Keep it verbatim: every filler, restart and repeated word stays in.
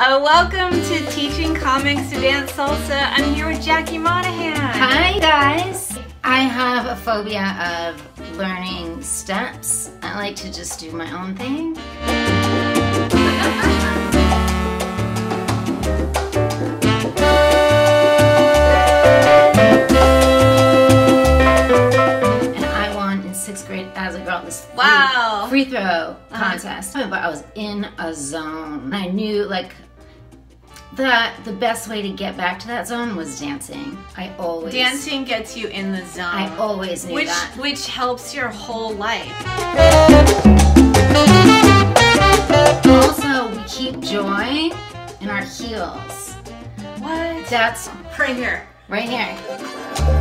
Uh, welcome to Teaching Comics to Dance Salsa. I'm here with Jackie Monahan. Hi guys. I have a phobia of learning steps. I like to just do my own thing. And I won in sixth grade as a girl this Wow. free, free throw contest. Uh-huh. But I was in a zone. I knew like that the best way to get back to that zone was dancing. I always Dancing gets you in the zone. I always knew which, that. Which helps your whole life. Also, we keep joy in our heels. What? That's Right here. right here.